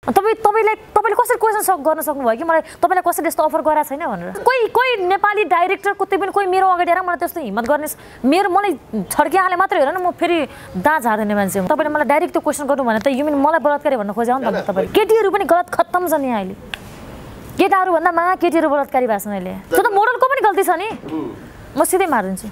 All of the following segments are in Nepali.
तपाईले कसरी क्वेसन गर्न सक्नुभयो कि मलाई तपाईलाई कसरी यस्तो अफर गराएको छैन भनेर कोही नेपाली डाइरेक्टर कतै पनि कोही मेरो अगाडि आएर मलाई त्यस्तो हिम्मत गर्ने मलाई छड्किहाले मात्र हेर न म फेरि दाँत झार्दिने मान्छे हो तपाईले मलाई डाइरेक्ट त्यो क्वेसन गर्नु भने त यु मिन मलाई बलात्कारी भन्न खोज्यो नि त तपाईले केटीहरु पनि गलत खत्तम छन् यहाँ अहिले केटाहरु भन्दा मा केटीहरु बलात्कारी भएको छन् अहिले त्यो त मोडलको पनि गल्ती छ नि म सिधै मार्दिन्छु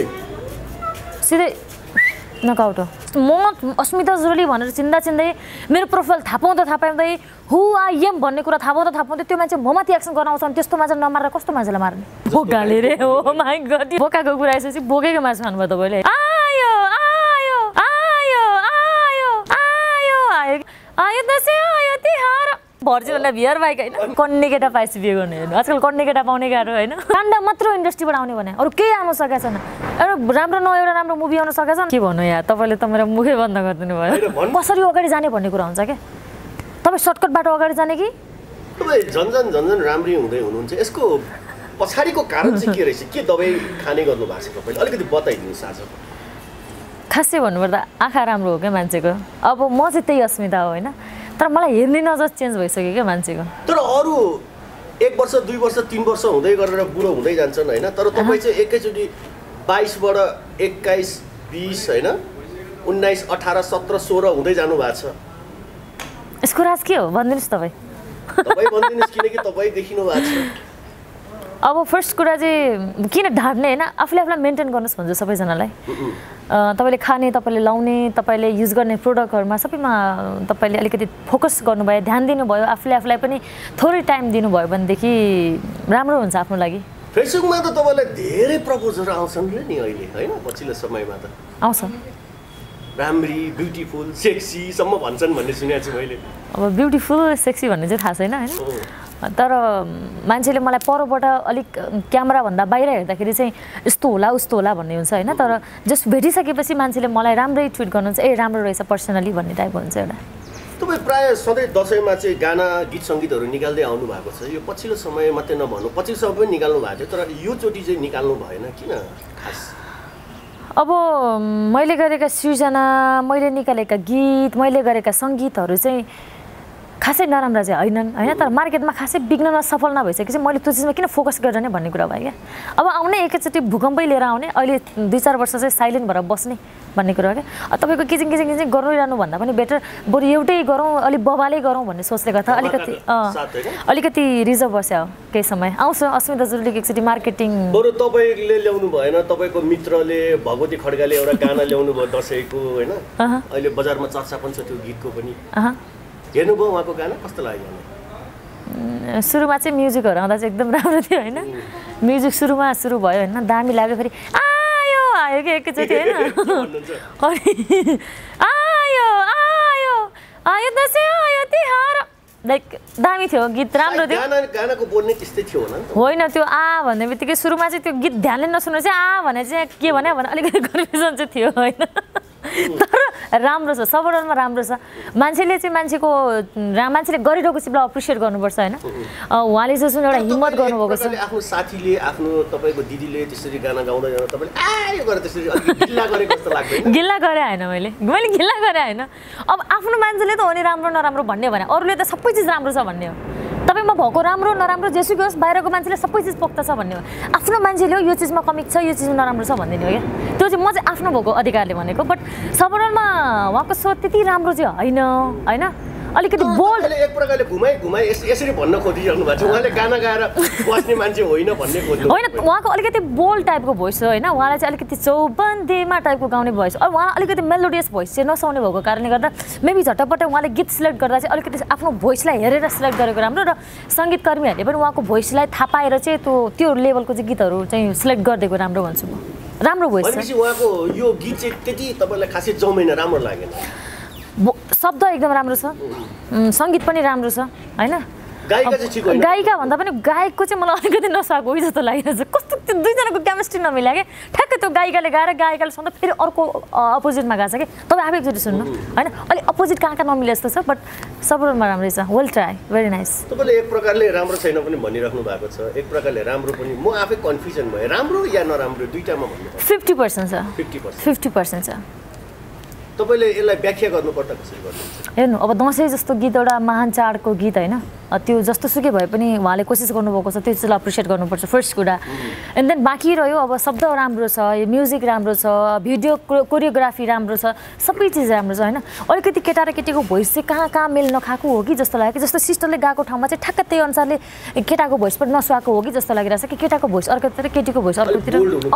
सिधै नकआउट हो म अस्मिता जुरली भनेर चिन्दै मेरो प्रोफाइल थापाउँदै हु आई एम भन्ने कुरा थापाउँदै त्यो मान्छे ममाथि एक्सन गर्न आउँछ त्यस्तो मान्छे नमारेर कस्तो मान्छेलाई मार्ने बोकाले रे हो माय गॉड बोकाको कुरा आएपछि बोकेको मान्छे खानुभयो तपाईले आयो आयो आयो आयो आयो आयो आयो दसैँ आयो तिहार भर्जिनलाई बिहार बाइक हैन कन्ने केटा पाइस बिहे गर्ने हैन आजकल कन्ने केटा पाउने गाह्रो हैन काण्ड मात्र इन्डस्ट्रीबाट आउने भने अरु केही आउन सकेको छैन राम्रो एउटा राम्रो मुभी आउन सकेको छ के भन्नु यार तपाईले त मेरो मुखै बन्द गरिदिनु भयो कसरी अगाडि जाने भन्ने कुरा हुन्छ के तपाई सर्टकट बाटो अगाडि जाने कि तपाई झन्झन राम्री हुँदै हुनुहुन्छ यसको पछाडीको कारण चाहिँ के रहेछ के दबाई खाने गर्नु भएको छ तपाईले अलिकति बताइदिनुस् आज खासै भन्नुपर्दा आँखा राम्रो हो के मान्छेको अब म चाहिँ त्यही अस्मिता हो हैन तर मलाई हेर्ने नजर चेन्ज भइसक्यो के मान्छेको तर अरु 1 वर्ष 2 वर्ष 3 वर्ष हुँदै गरेर बुढो हुँदै जान्छन् हैन तर तपाई चाहिँ एकैचोटी 22 बाट 21 20 हैन 19 18 17 16 हुँदै जानु भएको छ यसको राज के हो भन्दिनुस् तपाई भन्दिनुस् किनकि तपाई देखिनु भएको छ अब फर्स्ट कुरा चाहिँ किन ढाड्ने हैन आफूले मेन्टेन गर्नुस् भन्छ सबैजनालाई तपाईले खाने तपाईले लाउने तपाईले युज गर्ने प्रोडक्टहरुमा सबैमा तपाईले अलिकति फोकस गर्नुभयो ध्यान दिनुभयो आफूलाई पनि थोरै टाइम दिनुभयो भनेदेखि राम्रो हुन्छ आफ्नो लागि फेसबुकमा त तपाईलाई धेरै प्रपोजलहरु आउँछन् रे नि अहिले हैन पछिल्लो समयमा त आउँछ राम्री ब्युटीफुल सेक्सी सम्म भन्छन् भन्ने सुनेको छु मैले अब ब्युटीफुल सेक्सी भन्ने चाहिँ थाहा छैन हैन तर मान्छेले मलाई परबाट अलिक क्यामेरा भन्दा बाहिर हेर्दाखेरि चाहिँ यस्तो होला उस्तो होला भन्ने हुन्छ हैन तर जस्ट भेटिसकेपछि मान्छेले मलाई राम्रै ट्विट गर्नुहुन्छ ए राम्रो रहेछ पर्सनली भन्ने टाइप हुन्छ एउटा तपाई प्राय सधैँ दशैंमा चाहिँ गाना गीत संगीतहरु निकाल्दै आउनु भएको छ यो पछिल्लो समय मात्रै नभन्नु पछिल्लो समय पनि निकाल्नु भएको थियो तर यो चोटी चाहिँ निकाल्नु भएन किन खास अब मैले गरेका सृजना मैले निकालेका गीत मैले गरेका संगीतहरु चाहिँ खासै नराम्रा चाहिँ हैनन् हैन तर मार्केटमा खासै बिग्नमा सफल नभइसकेपछि मैले त्यो चिजमा किन फोकस गर्ने भन्ने कुरा भयो के अब आउने एकैचोटी भूकम्पै लिएर आउने अहिले 2-4 वर्ष चाहिँ साइलेन्ट भएर बस्ने भन्ने कुरा हो के तपाईको किचिङ गरिरहनु भन्दा पनि बेटर बरु एउटै गरौँ अलि बबाले गरौँ भन्ने सोचले गर्दा अलिकति रिजर्भ बस्यो केही समय आउँछ अस्मिता जुरलीको एकचोटी मार्केटिङ बरु तपाईले ल्याउनु भएन तपाईको मित्रले भगवती खड्गाले एउटा गाना ल्याउनु भयो दशैंको हैन अहिले बजारमा चर्चा पनि छ त्यो गीतको पनि हेर्नुभयो उहाँको गाना कस्तो लाग्यो सुरुमा चाहिँ म्युजिकहरु आउँदा चाहिँ एकदम राम्रो थियो हैन म्युजिक सुरु भयो हैन दामी लाग्यो फेरि आयो के एकैचोटी हैन आयो आयो आयो दशैं आयो तिहार लाइक दामी थियो गीत राम्रो थियो गानाको बोल्ने त्यस्तै थियो होइन त्यो भन्ने बित्तिकै सुरुमा चाहिँ त्यो गीत ध्यानले नसुनेर चाहिँ भने चाहिँ के भने अलिकति कन्फ्युजन चाहिँ थियो हैन तर राम्रो छ सबैजनामा राम्रो छ मान्छेले चाहिँ मान्छेले गरिरहेको चिजलाई अप्रिसिएट गर्नुपर्छ हैन उहाँले चाहिँ एउटा हिम्मत गर्नुभएको छ आफ्नो साथीले आफ्नो तपाईको दिदीले त्यसरी गाना गाउँदै तपाईले आयो गरे त्यसरी गिल्ला गरेको जस्तो लाग्दैन गिल्ला गरे हैन मैले गिल्ला गरे हैन अब आफ्नो मान्छेले त हो नि राम्रो नराम्रो भन्ने भने अरूले त सबै चिज राम्रो छ भन्ने हो तपाईमा भएको राम्रो नराम्रो जेसुकै होस् बाहिरको मान्छेले सबै चिज पोख्त छ भन्ने हो आफ्नो मान्छेले यो चिजमा कमी छ यो चिजमा नराम्रो छ भन्दिने हो के त्यो चाहिँ म चाहिँ आफ्नो भएको अधिकारले भनेको बट सबैजनामा उहाँको सोच त्यति राम्रो चाहिँ हैन अलिकति बोल्ड एक प्रकारले घुमाइ यसरी भन्न खोजिरहनु भएको छ उहाँले गाना गाएर बस्ने मान्छे होइन भन्ने खोज्नु होइन उहाँको अलिकति बोल्ड टाइपको भोइस हो हैन उहाँलाई चाहिँ अलिकति चौबन्दीमा टाइपको गाउने भोइस अब उहाँ अलिकति मेलोडियस भोइस चाहिँ नसाउने भएको कारणले गर्दा मेबी झट्टपट्टै उहाँले गीत सिलेक्ट गर्दा चाहिँ अलिकति आफ्नो भोइसलाई हेरेर सिलेक्ट गरेको राम्रो र सङ्गीतकर्मीहरूले पनि उहाँको भोइसलाई थाहा पाएर चाहिँ त्यो लेभलको चाहिँ गीतहरू चाहिँ सिलेक्ट गरिदिएको राम्रो भन्छु म राम्रो भोइस छ उहाँको यो गीत चाहिँ त्यति तपाईलाई खासै जमेन राम्रो लागेन शब्द एकदम राम्रो छ संगीत पनि राम्रो छ हैन गायिका चाहिँ ठीक होइन गायिका भन्दा पनि गायकको चाहिँ मलाई अलिकति नसाको हो जस्तो लागिरहेछ कस्तो त्यो दुईजनाको केमिस्ट्री नमिल्या के ठ्याक्कै त्यो गायिकाले गायकले सुन्दा फेरि अर्को अपोजिटमा गएको छ कि तपाईँ आफै एकचोटि सुन्नु हैन अलि अपोजिट कहाँ नमिले जस्तो छ बट सबैमा राम्रै छ वेल ट्राई भेरी नाइस तपाईले एक प्रकारले राम्रो छैन पनि भनिराख्नु भएको छ एक प्रकारले राम्रो पनि म आफै कन्फ्युजन भए राम्रो या नराम्रो दुईटामा भन्नु 50% छ 50% छ तपाईँले यसलाई व्याख्या गर्नुपर्दा कसरी गर्नुहुन्छ? हेर्नु अब दसैँ जस्तो गीत एउटा महान चाडको गीत होइन, त्यो जस्तो सुकै भए पनि उहाँले कोसिस गर्नुभएको छ, त्यो चिजलाई एप्रिसिएट गर्नुपर्छ फर्स्ट कुरा। एन्ड देन बाँकी रह्यो अब शब्द राम्रो छ, म्युजिक राम्रो छ, भिडियो कोरियोग्राफी राम्रो छ, सबै चिज राम्रो छ होइन। अलिकति केटा र केटीको भोइस चाहिँ कहाँ मेल नखाएको हो कि जस्तो लाग्यो कि, जस्तो सिस्टरले गाएको ठाउँमा चाहिँ ठ्याक्क त्यही अनुसारले केटाको भोइस पनि नसुहाएको हो कि जस्तो लागिरहेछ कि, केटाको भोइस अर्कोतिर केटीको भोइस अर्कोतिर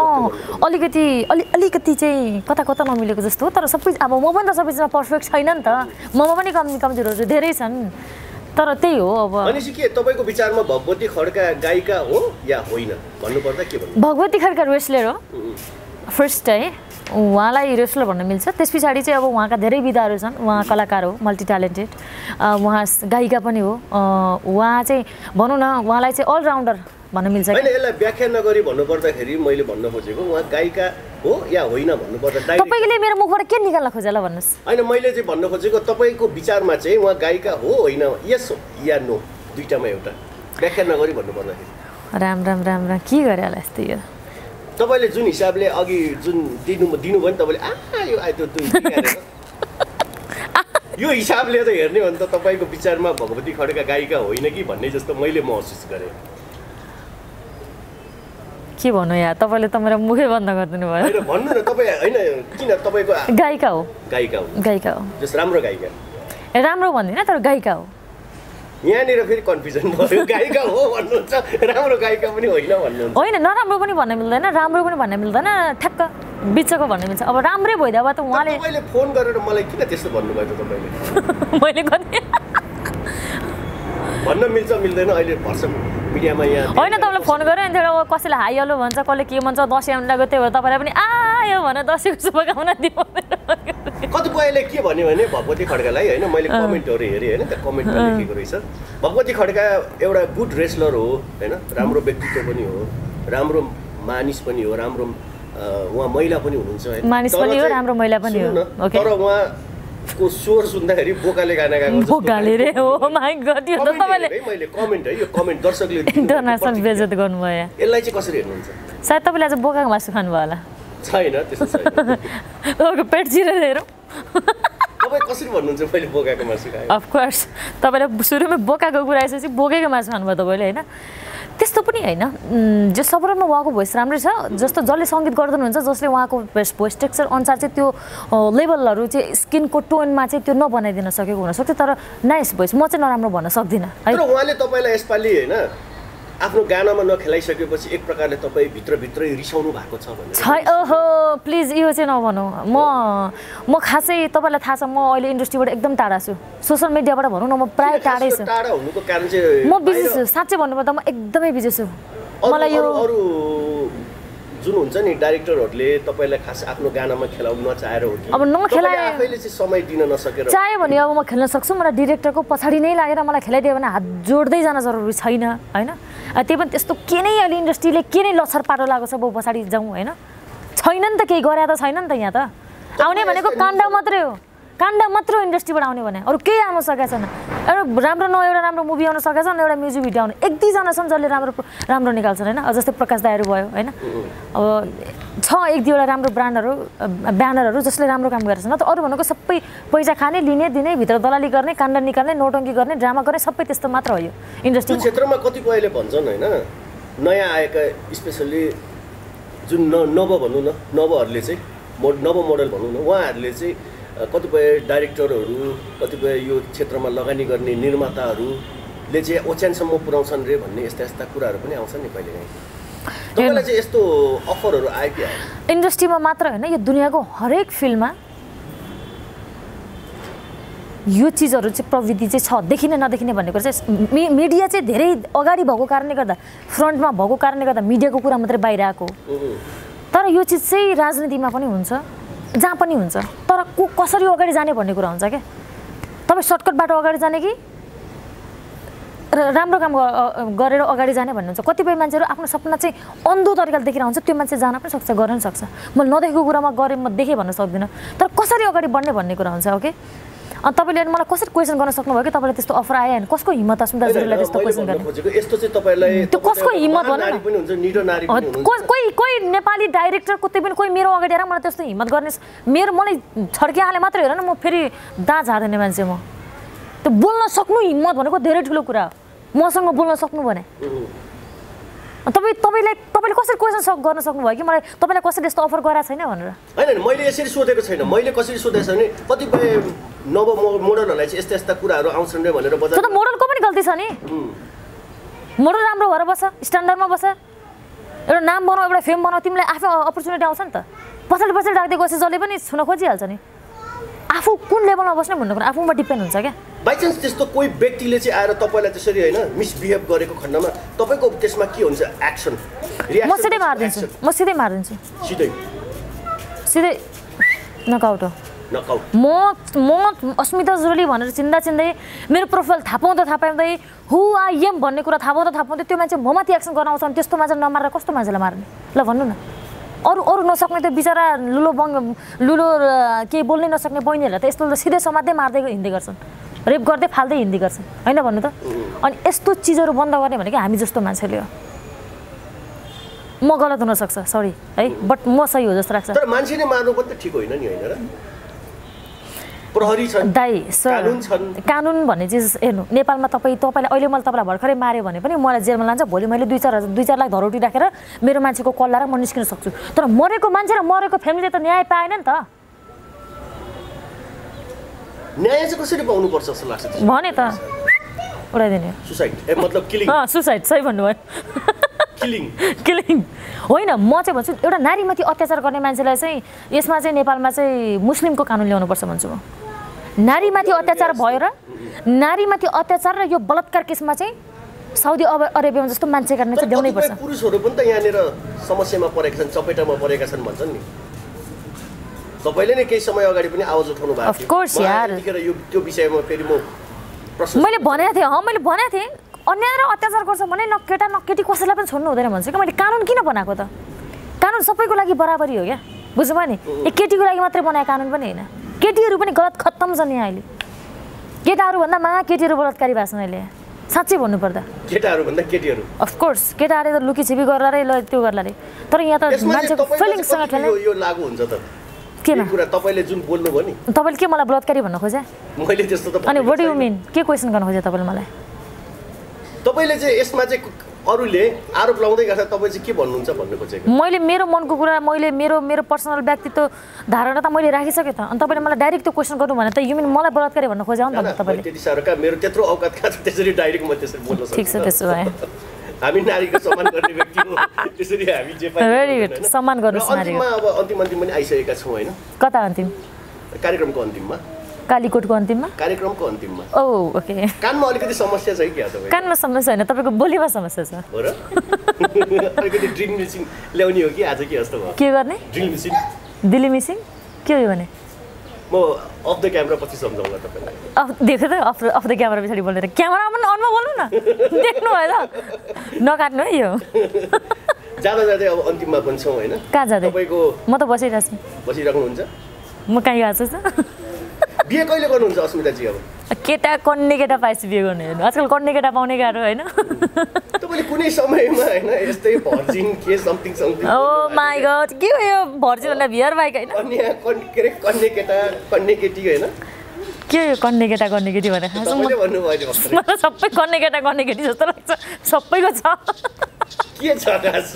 अलिकति चाहिँ कता कता नमिलेको जस्तो हो। तर सबै अब म पनि त सबै चिजमा पर्फेक्ट छैन नि त, ममा पनि कमजोरहरू धेरै छन्, तर त्यही हो। अब भनेपछि के तपाईँको विचारमा भगवती खड्का गायिका हो या होइन भन्नुपर्दा के भन्नु? भगवती खड्का रेस्लर हो फर्स्ट है, उहाँलाई रेस्लर भन्न मिल्छ। त्यस पछाडि चाहिँ अब उहाँका धेरै विधाहरू छन्, उहाँ कलाकार हो, मल्टी ट्यालेन्टेड, उहाँ गायिका पनि हो। उहाँ चाहिँ भनौँ न उहाँलाई चाहिँ अलराउन्डर भन्न मिल्छ। होइन यसलाई व्याख्या नगरी भन्नुपर्दाखेरि मैले भन्न खोजेको उहाँ गायिका हो या होइन भन्नुपर्दा तपाईँले मेरो मुखबाट के निकाल्न खोजेला भन्नुहोस्? होइन मैले चाहिँ भन्न खोजेको तपाईँको विचारमा चाहिँ उहाँ गायिका हो होइन, यस या नो दुईटामा एउटा व्याख्या नगरी भन्नुपर्दाखेरि। राम राम राम राम के गरे होला यस्तो यो तपाईँले जुन हिसाबले अघि जुन दिनुभयो नि तपाईँले यो आइतो यो हिसाबले त हेर्ने हो भने त तपाईँको विचारमा भगवती खड्का गायिका होइन कि भन्ने जस्तो मैले महसुस गरेँ। के भन्नु यार, तपाईँले त मेरो मुखै बन्द गरिदिनु भयो। होइन भन्नु न तपाईँ, होइन किन तपाईँको गायिका हो, गायिका हो, गायिका हो, जस राम्रो गायिका, राम्रो भन्दिनँ तर गायिका हो। यहाँनिर फेरि कन्फ्युजन भयो, गायिका हो भन्नुहुन्छ राम्रो गायिका पनि होइन भन्नुहुन्छ। होइन नराम्रो पनि भन्न मिल्दैन, राम्रो पनि भन्न मिल्दैन, ठ्याक्क बिचको भन्ने मिल्छ। अब राम्रै भइदियो अब त उहाँले तपाईँले फोन गरेर मलाई किन त्यस्तो भन्नुभयो त तपाईँले? मैले कति भन्न मिल्छ मिल्दैन अहिले भर्सक मिडियामा यहाँ होइन, तपाईँलाई फोन गरेँ अनि अब कसैले हाई हेलो भन्छ, कसले के भन्छ, दसैँ आउनु लाग्यो त्यही भएर तपाईँलाई पनि आयो भने दसैँको शुभकामना दियो। कतिपयले के भन्यो भने भगवती खड्कालाई होइन, मैले कमेन्टहरू हेरेँ होइन, त्यहाँ कमेन्टमा लेखेको रहेछ भगवती खड्का एउटा गुड रेस्लर हो होइन, राम्रो व्यक्तित्व पनि हो, राम्रो मानिस पनि हो, राम्रो उहाँ महिला पनि हुनुहुन्छ होइन, मानिस पनि हो, राम्रो महिला पनि हो। तर उहाँको स्वर सुन्दाखेरि बोकाले गाना गाएको बोकाले रे हो माय गॉड, यो त तपाईँले मैले कमेन्ट है, यो कमेन्ट दर्शकले इन्टरनेसनल बेइज्जत गर्नुभयो। यसलाई चाहिँ कसरी हेर्नुहुन्छ? सायद तपाईँले आज बोकाको मासु खानुभयो होला। छैन त्यस्तो छैन। तपाईँको पेट चिरेर हेरौँ। तपाईँ कसरी भन्नुहुन्छ मैले बोकाको मासु खाएँ? अफकोर्स तपाईँले सुरुमै बोकाको कुरा आएपछि बोकेको मासु खानुभयो तपाईँले होइन, त्यस्तो पनि होइन। जो सबैमा उहाँको भोइस राम्रै छ, जस्तो जसले सङ्गीत गर्दनुहुन्छ जसले उहाँको भोइस टेक्स्चर अनुसार चाहिँ त्यो लेभलहरू चाहिँ स्किनको टोनमा चाहिँ त्यो नबनाइदिन सकेको हुनसक्छ, तर नाइस भोइस म चाहिँ नराम्रो भन्न सक्दिनँ है। तर उहाँले तपाईँलाई यसपालि होइन आफ्नो गानामा नखेलाइसकेपछि एक प्रकारले तपाईँ भित्रभित्रै रिसाउनु भएको छ भने ओहो प्लिज यो चाहिँ नभनौँ। म खासै तपाईँलाई थाहा छ म अहिले इन्डस्ट्रीबाट एकदम टाढा छु, सोसियल मिडियाबाट भनौँ न म प्रायः टाढै छु। टाढा हुनुको कारण चाहिँ म बिजी छु, साँच्चै भन्नुपर्दा म एकदमै बिजी छु। मलाई यो अरू जुन हुन्छ नि डाइरेक्टरहरूले तपाईँलाई खास आफ्नो गानामा खेलाउन नचाहेर हो कि अब नखेलाए आफैले चाहिँ समय दिन नसकेर चाह्यो भने अब म खेल्न सक्छु, मलाई डिरेक्टरको पछाडि नै लागेर मलाई खेलाइदियो भने हात जोड्दै जान जरुरी छैन होइन। त्यही पनि त्यस्तो के नै अहिले इन्डस्ट्रीले के नै लछर पाटो लागेको छ, अब पछाडि जाउँ होइन, छैन नि त केही गरे त छैन नि त। यहाँ त आउने भनेको काण्ड मात्रै हो, काण्ड मात्र इन्डस्ट्रीबाट आउने भने अरू केही आउनु सकेको छैन। एउटा राम्रो एउटा राम्रो मुभी आउनु सकेको छैन, एउटा म्युजिक भिडियो आउनु, एक दुईजना छन् जसले राम्रो निकाल्छन् होइन, जस्तै प्रकाश दाइहरू भयो होइन। अब छ एक दुईवटा राम्रो ब्यानरहरू जसले राम्रो काम गरेको छ, न त अरू भनेको सबै पैसा खाने लिने दिने भित्र दलाली गर्ने, काण्ड निकाल्ने, नौटङ्की गर्ने, ड्रामा गर्ने, सबै त्यस्तो मात्र हो यो इन्डस्ट्री क्षेत्रमा। कतिपयले भन्छन् होइन नयाँ आएका स्पेसल्ली जुन नव भनौँ न, नवहरूले चाहिँ नव मोडल भनौँ न, उहाँहरूले चाहिँ कतिपय डाइरेक्टरहरू, कतिपय यो क्षेत्रमा लगानी गर्ने निर्माताहरूले चाहिँ ओछ्यानसम्म पुर्याउँछन् रे भन्ने यस्ता कुराहरू पनि आउँछन् नि कहिलेकाहीँ। तपाईँलाई चाहिँ यस्तो अफरहरू आयो कि? इन्डस्ट्रीमा मात्र होइन, यो दुनियाँको हरेक फिल्डमा यो चिजहरू चाहिँ प्रविधि चाहिँ छ, देखिने नदेखिने भन्ने कुरा चाहिँ मिडिया चाहिँ धेरै अगाडि भएको कारणले गर्दा, फ्रन्टमा भएको कारणले गर्दा मिडियाको कुरा मात्रै बाहिर आएको। तर यो चिज चाहिँ राजनीतिमा पनि हुन्छ, जहाँ पनि हुन्छ, तर कसरी अगाडि जाने भन्ने कुरा हुन्छ क्या। तपाईँ सर्टकट बाटो अगाडि जाने कि राम्रो काम गरेर अगाडि जाने भन्ने हुन्छ। कतिपय मान्छेहरू आफ्नो सपना चाहिँ अन्धो तरिकाले देखिरहेको हुन्छ, त्यो मान्छे जान पनि सक्छ, गर्न सक्छ। मैले नदेखेको कुरामा गरेँ, म देखेँ भन्न सक्दिनँ, तर कसरी अगाडि बढ्ने भन्ने कुरा हुन्छ। ओके अनि तपाईँले मलाई कसरी क्वेसन गर्न सक्नुभयो कि तपाईँलाई त्यस्तो अफर आयो भने कसको हिम्मत अस्मिता जुरेलीलाई त्यस्तो क्वेसन गर्ने यस्तो चाहिँ तपाईँलाई त्यो कसको हिम्मत भन्नु नारी पनि हुन्छ निडर नारी पनि हुन्छ कोही नेपाली डाइरेक्टर कतै पनि कोही मेरो अगाडि आएर मलाई त्यस्तो हिम्मत गर्ने मेरो मलाई छड्किहाले मात्र हेर न म फेरि दाँत झार्दिने मान्छे म त्यो बोल्न सक्नु हिम्मत भनेको धेरै ठुलो कुरा हो मसँग बोल्न सक्नु भने तपाईँले कसरी क्वेसन गर्न सक्नुभयो कि मलाई तपाईँलाई कसरी यस्तो अफर गराएको छैन भनेर होइन मैले यसरी सोधेको छैन मैले कसरी सोधेको छैन कतिपय नव मोडलहरूलाई चाहिँ यस्ता यस्ता कुराहरू आउँछन् रे भनेर बजार त्यो त मोडलको पनि गल्ती छ नि मोडल राम्रो भएर बस्छ स्ट्यान्डर्डमा बस्छ एउटा नाम बनाऊ एउटा फेम बनाऊ तिमीलाई आफै अपर्च्युनिटी आउँछ नि त पछाडि राख्दै गएपछि जसले पनि छुन खोजिहाल्छ नि आफू कुन लेभलमा बस्ने भन्ने कुरा आफूमा डिपेन्ड हुन्छ क्या बाइचान्स त्यस्तो कोही व्यक्तिले चाहिँ आएर तपाईँलाई त्यसरी होइन मिसबिहेभ गरेको खण्डमा तपाईँको त्यसमा के हुन्छ एक्सन म सिधै मारिदिन्छु सिधै नकआउट हो म अस्मिता जुरेली भनेर चिन्दै मेरो प्रोफाइल थाहा पाउँदै हु आई एम भन्ने कुरा थाहा पाउँदै त्यो मान्छे ममाथि एक्सन गर्न आउँछ भने त्यस्तो मान्छे नमारेर कस्तो मान्छेलाई मार्ने ल भन्नु न अरू नसक्ने त्यो बिचरा लुलो केही बोल्नै नसक्ने बहिनीहरूलाई त यस्तो सिधै समात्दै मार्दै हिँड्दै गर्छन् रेप गर्दै फाल्दै हिँड्दै गर्छन् होइन भन्नु त अनि यस्तो चिजहरू बन्द गर्ने भनेको हामी जस्तो मान्छेले हो म गलत हुनसक्छ सरी है बट म सही हो जस्तो लाग्छ तर मान्छेले मार्नु पनि त ठिक होइन नि होइन र प्रहरी छन् दाइ कानुन भन्ने चिज हेर्नु नेपालमा तपाईँले अहिले मैले तपाईँलाई भर्खरै मार्यो भने पनि मलाई जेलमा लान्छ भोलि मैले 2-4 लाख धरोटी राखेर मेरो मान्छेको कल्ला र म निस्किन सक्छु तर मरेको मान्छे र मरेको फ्यामिलीले त न्याय पाएन नि त न्याय चाहिँ कसरी पाउनु पर्छ जस्तो लाग्छ भने त उडाइदिने सुसाइड मतलब किलिङ सुसाइड सही भन्नुभयो किलिङ होइन म चाहिँ भन्छु एउटा नारीमाथि अत्याचार गर्ने मान्छेलाई चाहिँ यसमा चाहिँ नेपालमा चाहिँ मुस्लिमको कानुन ल्याउनुपर्छ भन्छु म नारीमाथि अत्याचार भयो र नारीमाथि अत्याचार र यो बलात्कार केसमा चाहिँ साउदी अरेबियामा जस्तो मान्छे गर्ने चाहिँ ल्याउनै पर्छ पुरुषहरू पनि त यहाँनिर समस्यामा परेका छन् चपेटामा परेका छन् भन्छन् नि तपाईँले नै केही समय अगाडि पनि आवाज उठाउनु भएको थियो अफकोर्स यार त्यो विषयमा फेरि म मैले भनेको थिएँ अन्याय र अत्याचार गर्छ भने न केटा न केटी कसैलाई पनि छोड्नु हुँदैन भन्छु कि मैले कानुन किन बनाएको त कानुन सबैको लागि बराबरी हो क्या बुझ्नुभयो नि केटीको लागि मात्रै बनाएको कानुन पनि होइन केटीहरू पनि गलत खत्तम छन् यहाँ अहिले केटाहरू भन्दा केटीहरू बलात्कारी भएको छन् अहिले साँच्चै भन्नुपर्दा केटाहरू भन्दा केटीहरू अफकोर्स केटाहरूले त लुकीछिपी गरेर ल त्यो गर्ला रे तर यहाँ त मान्छेको फिलिङ्ससँग खेल्ने यो लागु हुन्छ त केमा कुरा तपाईँले जुन बोल्नुभयो नि तपाईँले के मलाई बलात्कारी भन्न खोजे मैले त्यस्तो त अनि व्हाट डु यु मिन के क्वेसन गर्न खोजे तपाईँले मलाई तपाईँले चाहिँ यसमा चाहिँ अरूले आरोप लाउँदै गर्दा तपाईँ चाहिँ के भन्नुहुन्छ भन्ने खोजेको मैले मेरो मनको कुरा मैले मेरो पर्सनल व्यक्तित्व धारणा त मैले राखिसकेँ त अनि तपाईँले मलाई डाइरेक्ट त्यो क्वेसन गर्नु भने त यु मिन मलाई बलात्कारी भन्न खोज्यो नि त तपाईँले त्यति साह्रो का मेरो त्यत्रो औकात कहाँ छ त्यसरी डाइरेक्ट म त्यसरी बोल्न सक्छु ठिक छ त्यसो भए हामी नारीको सम्मान गर्ने व्यक्ति हो त्यसरी हामी जे पाए भेरी गुड सम्मान गर्नुहोस् नारीको अब अन्तिम पनि आइसकेका छौँ होइन कता अन्तिम कार्यक्रमको अन्तिममा कालीकोटको अन्तिममा कार्यक्रमको अन्तिममा ओके कानमा अलिकति समस्या छ कि तपाईँ कानमा समस्या होइन तपाईँको बोलीमा समस्या छ हो र अलिकति ड्रिल मिसिङ ल्याउने हो कि आज के जस्तो भयो के गर्ने ड्रिल मिसिङ दिल्ली मिसिङ के हो भने म अफ द क्यामेरा पछि सम्झाउँला तपाईँलाई देख्यो त अफ द क्यामेरा पछाडि बोल्दै क्यामेरा पनि अनमा बोल्नु न देख्नु भयो त नकाट्नु है यो जाँदै अब अन्तिममा पनि छौँ होइन कहाँ जाँदै तपाईँको म त बसिराख्नुहुन्छ म कहीँ गएको छु बिहे कहिले गर्नुहुन्छ अस्मिताजी अब केटा कन्ने केटा पाएपछि बिहे गर्ने होइन आजकल कन्ने केटा पाउने गाह्रो होइन तपाईँले कुनै समयमा होइन यस्तै भर्जिन के समथिङ ओ माई गॉड के हो यो भर्जिन भन्दा बियर बाइक होइन कन्ने केटा कन्ने केटी होइन के हो यो कन्ने केटा कन्ने केटी भनेर मलाई सबै कन्ने केटा कन्ने केटी जस्तो लाग्छ सबैको छ के छ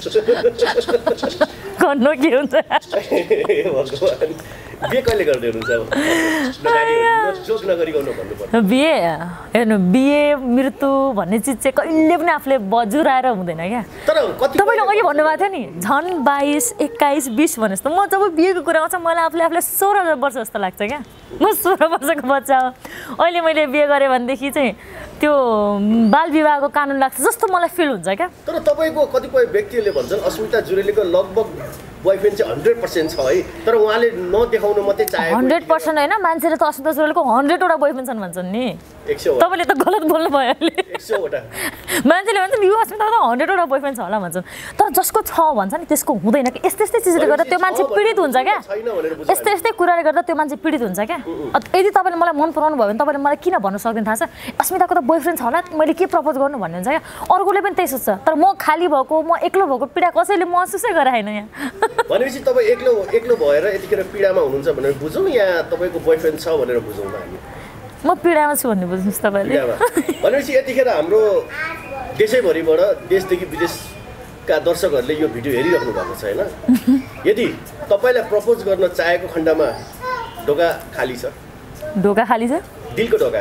कन्नु के हुन्छ भगवान् बिहे कहिले गर्दै हुनुहुन्छ जोक नगरिकन भन्नुपर्छ बिहे हेर्नु बिहे मृत्यु भन्ने चिज चाहिँ कहिले पनि आफूले बजुराएर हुँदैन क्या तपाईँले अघि भन्नुभएको थियो नि झन् 22, 21, 20 भने जस्तो म जब बिहेको कुरा आउँछ मलाई आफूले 16 वर्ष जस्तो लाग्छ क्या म 16 वर्षको बच्चा हो अहिले मैले बिहे गरेँ भनेदेखि चाहिँ त्यो बाल विवाहको कानुन लाग्छ जस्तो मलाई फिल हुन्छ क्या तर तपाईँको कतिपय व्यक्तिहरूले भन्छन् अस्मिता जुरेलीको लगभग बोयफ्रेन्ड चाहिँ 100% छ है तर उहाँले नदेखाउन मात्रै चाहेको 100% हैन मान्छेले त अस्मिता जुरेलको 100 वटा बोयफ्रेन्ड छन् भन्छन् नि 100 तपाईले त गलत बोल्नु भयो अहिले 100 वटा मान्छेले भन्छन् यो अस्मिता त 100 वटा बोयफ्रेन्ड छ होला भन्छन् तर जसको छ भन्छ नि त्यसको हुँदैन कि यस्तै चिजले गर्दा त्यो मान्छे पीडित हुन्छ क्या यस्तै कुराले गर्दा त्यो मान्छे पीडित हुन्छ क्या यदि तपाईले मलाई मन पराउनु भयो भने तपाईले मलाई किन भन्नु सक्दैन थाहा छ अस्मिताको त बोयफ्रेन्ड छ होला मैले के प्रपोज गर्नु भन्ने हुन्छ क्या अर्कोले पनि त्यही सोच्छ तर म खाली भएको म एक्लो भएको पीडा कसैले महसुसै गराएन यहाँ भनेपछि तपाईँ एक्लो भएर यतिखेर पीडामा हुनुहुन्छ भनेर बुझौँ या तपाईँको बोयफ्रेन्ड छ भनेर बुझौँ त हामी म पीडामा छु भन्ने बुझ्नुहोस् तपाईँले भनेपछि यतिखेर हाम्रो देशैभरिबाट देशदेखि विदेशका दर्शकहरूले यो भिडियो हेरिराख्नु भएको छ होइन यदि तपाईँलाई प्रपोज गर्न चाहेको खण्डमा ढोका खाली छ ढोका खाली छ दिलको ढोका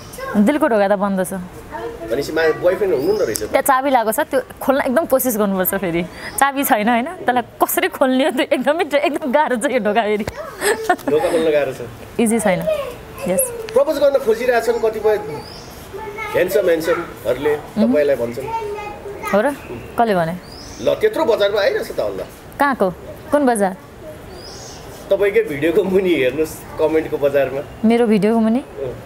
त बन्द छ भनेपछि बोयफ्रेन्ड हुनुहुन्न रहेछ त्यहाँ चाबी लागेको छ त्यो खोल्न एकदम कोसिस गर्नुपर्छ फेरि चाबी छैन होइन त्यसलाई कसरी खोल्ने हो त्यो एकदम गाह्रो छ यो ढोका फेरि ढोका खोल्न गाह्रो छ इजी छैन यस प्रपोज गर्न खोजिरहेछन् कतिपय ह्यान्डसमहरूले तपाईँलाई भन्छन् हो र कसले भने ल त्यत्रो बजारमा आइरहेछ त हल्ला कहाँको कुन बजार तपाईँकै भिडियोको मुनि हेर्नुहोस् कमेन्टको बजारमा मेरो भिडियोको मुनि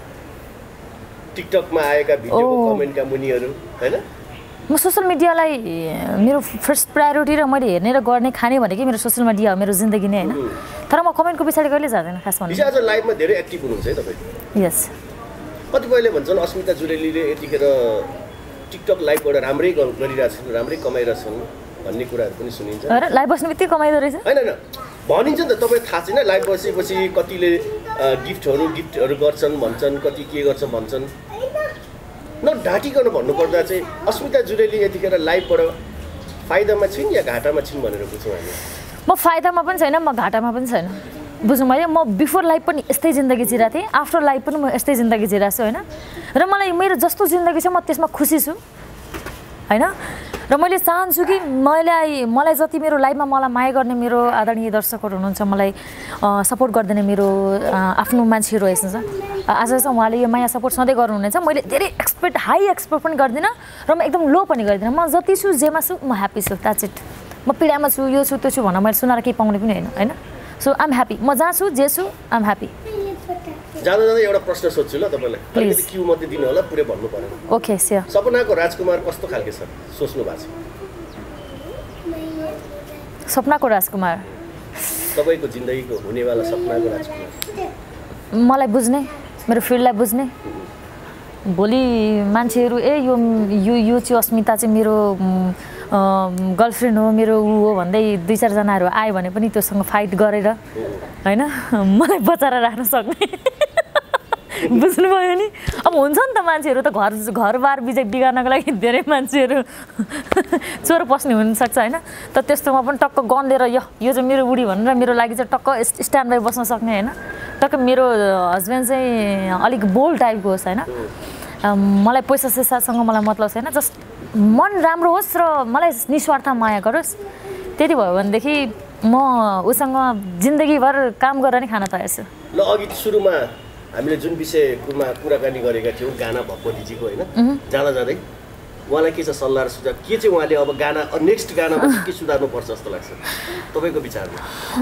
टिकटकमा आएका भिडियोको कमेन्टका मुनिहरू हैन म सोशल मिडियालाई मेरो फर्स्ट प्रायोरिटी र मैले हेर्ने र गर्ने खाने भनेकै मेरो सोशल मिडिया हो मेरो जिन्दगी नै हैन तर म कमेन्टको पछाडि कहिले जाँदैन खास भन्नु आज लाइभमा धेरै एक्टिभ हुनुहुन्छ है तपाईँ यस कतिपयले भन्छन् अस्मिता जुरेलीले यतिखेर टिकटक लाइभबाट राम्रै गरिरहेछन् राम्रै कमाइरहेछन् भन्ने कुराहरू पनि सुनिन्छ अरे लाइभ बस्ने बित्तिकै कमाइदो रहेछ हैन भनिन्छ नि त तपाईँ थाहा छैन लाइभ बसेपछि कतिले गिफ्टहरू गर्छन् भन्छन् कति के गर्छ भन्छन् ढाँटिकन भन्नुपर्दा चाहिँ अस्मिता जुरेली यतिखेर लाइभबाट फाइदामा छिन् या घाटामा छिन् भनेर बुझौँ हामी म फाइदामा पनि छैन म घाटामा पनि छैन बुझौँ मैले म बिफोर लाइफ पनि यस्तै जिन्दगी जिरहेको थिएँ आफ्टर लाइफ पनि म यस्तै जिन्दगी जिरहेको छु होइन र मलाई मेरो जस्तो जिन्दगी छ म त्यसमा खुसी छु होइन र मैले चाहन्छु कि मलाई जति मेरो लाइफमा मलाई माया गर्ने मेरो आदरणीय दर्शकहरू हुनुहुन्छ मलाई सपोर्ट गरिदिने मेरो आफ्नो मान्छेहरू रहेछ आजसम्म उहाँले यो माया सपोर्ट सधैँ गर्नुहुनेछ मैले धेरै हाई एक्सपेक्ट पनि गर्दिनँ र म एकदम लो पनि गर्दिनँ म जति छु जेमा छु म ह्याप्पी छु द्याट्स इट म पीडामा छु यो छु त्यो छु भनेर मैले सुनाएर केही पाउने पनि होइन सो आइम ह्याप्पी म जहाँ छु जे छु आइम ह्याप्पी जाँदा एउटा प्रश्न सोध्छु ल तपाईँलाई अलिकति क्यु मात्रै दिनु होला पुरै भन्नु परेन ओके स्योर सपनाको राजकुमार कस्तो खालके छ सोच्नु भएको छ सपनाको राजकुमार तपाईँको जिन्दगीको हुनेवाला सपनाको राजकुमार मलाई बुझ्ने मेरो फिल्डलाई बुझ्ने भोलि मान्छेहरू यो चाहिँ अस्मिता चाहिँ मेरो गर्लफ्रेन्ड हो मेरो ऊ हो भन्दै 2-4 जनाहरू आयो भने पनि त्योसँग फाइट गरेर होइन मलाई बचाएर राख्न सक्ने बुझ्नुभयो नि अब हुन्छ नि त मान्छेहरू त घरबार बिगार्नको लागि धेरै मान्छेहरू चोर पस्ने हुनसक्छ होइन त त्यस्तोमा पनि टक्क गन लिएर यो चाहिँ मेरो बुढी भनेर मेरो लागि चाहिँ टक्क स्ट्यान्ड बाई बस्न सक्ने होइन टक्क मेरो हस्बेन्ड चाहिँ अलिक बोल्ड टाइपको होस् होइन मलाई पैसा सैसासँग मलाई मतलब छैन जस्ट मन राम्रो होस् र मलाई निस्वार्थ माया गरोस् त्यति भयो भनेदेखि म उसँग जिन्दगीभर काम गरेर नै खान तयार छु ल अघि सुरुमा हामीले जुन विषयमा कुराकानी गरेका थियौँ गाना भक्पतिजीको होइन जाँदा जाँदै उहाँलाई के छ सल्लाह र सुझाव के चाहिँ उहाँले अब गाना नेक्स्ट गानामा के सुधार्नुपर्छ जस्तो लाग्छ तपाईँको विचारमा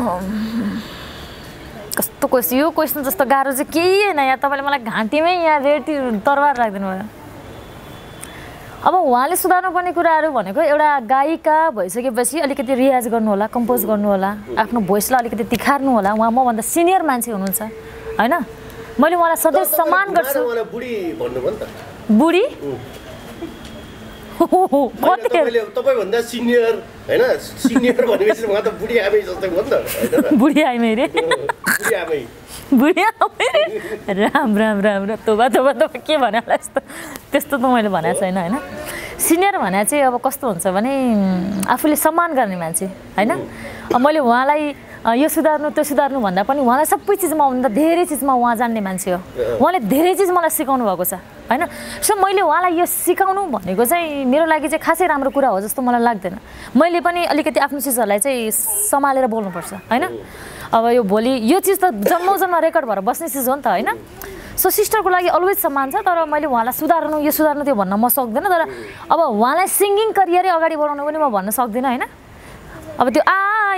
कस्तो क्वेसन यो क्वेसन जस्तो गाह्रो चाहिँ केही होइन यहाँ तपाईँले मलाई घाँटीमै यहाँ रेटी तरवार राखिदिनु भयो अब उहाँले सुधार्नुपर्ने कुराहरू भनेको एउटा गायिका भइसकेपछि अलिकति रियाज गर्नु होला कम्पोज गर्नु होला आफ्नो भोइसलाई अलिकति तिखार्नु होला उहाँ मभन्दा सिनियर मान्छे हुनुहुन्छ होइन मैले उहाँलाई सधैँ सम्मान गर्छु बुढी तपाईभन्दा सिनियर हैन सिनियर भनेपछि उहाँ त बुढी आमै जस्तै हो नि त बुढी आमै रे बुढी आमै राम तोबा के भने होला त्यस्तो त मैले भनेको छैन होइन सिनियर भने चाहिँ अब कस्तो हुन्छ भने आफूले सम्मान गर्ने मान्छे होइन मैले उहाँलाई यो सुधार्नु त्यो सुधार्नु भन्दा पनि उहाँलाई सबै चिजमा भन्दा धेरै चिजमा उहाँ जान्ने मान्छे हो उहाँले धेरै चिज मलाई सिकाउनु भएको छ होइन सो मैले उहाँलाई यो सिकाउनु भनेको चाहिँ मेरो लागि चाहिँ खासै राम्रो कुरा हो जस्तो मलाई लाग्दैन मैले पनि अलिकति आफ्नो चिजहरूलाई चाहिँ सम्हालेर बोल्नुपर्छ होइन अब यो भोलि यो चिज त जन्म रेकर्ड भएर बस्ने चिज हो नि त होइन सो सिस्टरको लागि अलवेज सम्मान छ तर मैले उहाँलाई सुधार्नु यो सुधार्नु त्यो भन्न म सक्दिनँ तर अब उहाँलाई सिङ्गिङ करियरै अगाडि बढाउनु पनि म भन्न सक्दिनँ होइन अब त्यो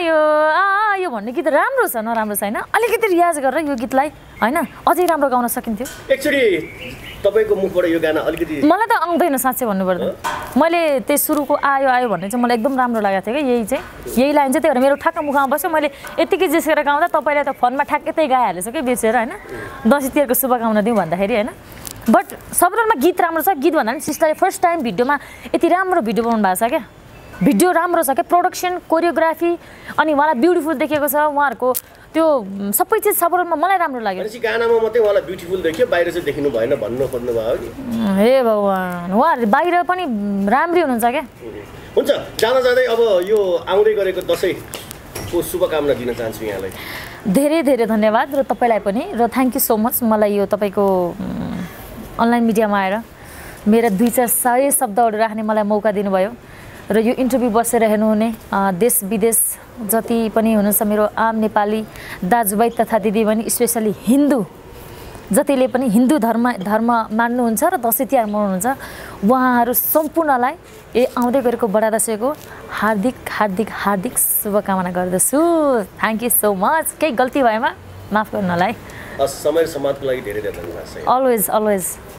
आयो भन्ने गीत राम्रो छ नराम्रो छैन अलिकति रियाज गरेर यो गीतलाई होइन अझै राम्रो गाउन सकिन्थ्यो एक्चुअली तपाईँको मुखबाट यो गाना अलिकति मलाई त आउँदैन साँच्चै भन्नुपर्दा मैले त्यो सुरुको आयो आयो भन्ने चाहिँ मलाई एकदम राम्रो लागेको थियो कि यही लाइन चाहिँ त्यही भएर मेरो ठ्याक्क मुखमा बस्यो मैले यतिकै जिस्केर गाउँदा तपाईँले त फोनमा ठ्याक्कै त्यही गाइहालेछ कि बिर्सेर होइन दसैँ तिहारको शुभकामना दिउँ भन्दाखेरि होइन बट सबैमा गीत राम्रो छ गीत भन्दा पनि सिस्टरले फर्स्ट टाइम भिडियोमा यति राम्रो भिडियो बनाउनु भएको छ क्या भिडियो राम्रो छ क्या प्रोडक्सन कोरियोग्राफी अनि उहाँलाई ब्युटिफुल देखेको छ उहाँहरूको त्यो सबै चिज सबैमा मलाई राम्रो लाग्यो गानामा मात्रै उहाँलाई ब्युटिफुल देखियो बाहिर चाहिँ देखिनु भएन भन्नु खोज्नु भयो कि हे भगवान् उहाँहरू बाहिर पनि राम्रै हुनुहुन्छ क्या हुन्छ जाँदा जाँदै अब यो आउँदै गरेको दसैँको शुभकामना दिन चाहन्छु यहाँलाई धेरै धेरै धन्यवाद र तपाईँलाई पनि र थ्याङ्क यू सो मच मलाई यो तपाईँको अनलाइन मिडियामा आएर मेरा 2-4 शब्दहरू राख्ने मलाई मौका दिनुभयो र यो इन्टरभ्यू बसेर हेर्नुहुने देश विदेश जति पनि हुनुहुन्छ मेरो आम नेपाली दाजुभाइ तथा दिदीबहिनी स्पेसली हिन्दू जतिले पनि हिन्दू धर्म मान्नुहुन्छ र दसैँ तिहार मनाउनुहुन्छ उहाँहरू सम्पूर्णलाई आउँदै गरेको बडा दसैँको हार्दिक हार्दिक हार्दिक शुभकामना गर्दछु थ्याङ्क यू सो मच केही गल्ती भएमा माफ गर्नु होला है समय समाजको लागि धेरै धेरै धन्यवाद अलवेज अलवेज